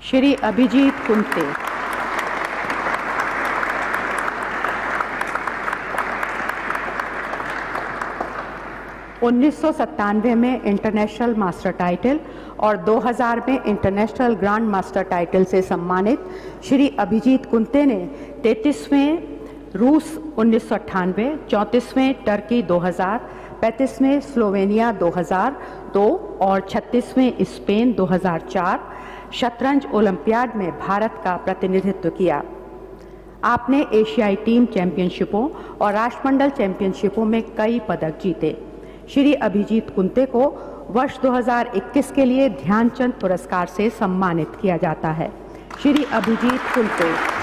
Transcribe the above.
श्री अभिजीत कुंते। उन्नीस में इंटरनेशनल मास्टर टाइटल और 2000 में इंटरनेशनल ग्रैंड मास्टर टाइटल से सम्मानित श्री अभिजीत कुंते ने 33वें रूस 1998, 34वें टर्की 2000, 35वें स्लोवेनिया 2002 और 36वें स्पेन 2004 शतरंज ओलंपियाड में भारत का प्रतिनिधित्व किया। आपने एशियाई टीम चैंपियनशिपों और राष्ट्रमंडल चैंपियनशिपों में कई पदक जीते। श्री अभिजीत कुंते को वर्ष 2021 के लिए ध्यानचंद पुरस्कार से सम्मानित किया जाता है। श्री अभिजीत कुंते।